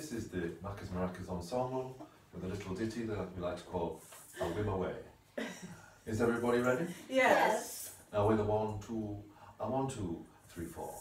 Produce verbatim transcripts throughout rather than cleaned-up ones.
this is the Macca's Maracas ensemble with a little ditty that we like to call A Whim Away. Is everybody ready? Yes. Now with a one, two, a one, two, three, four.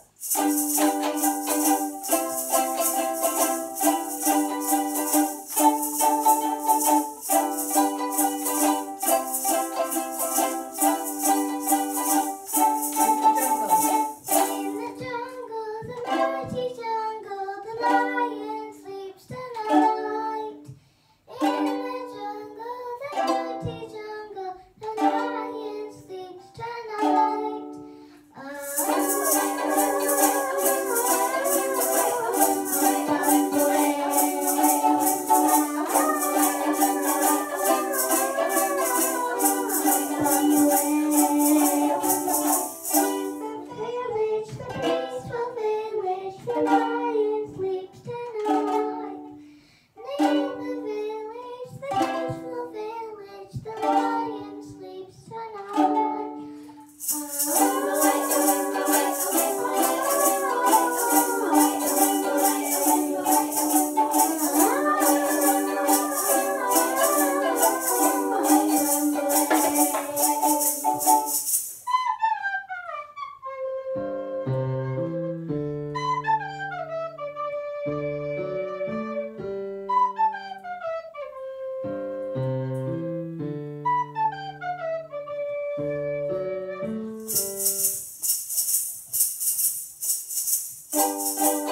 Thank you.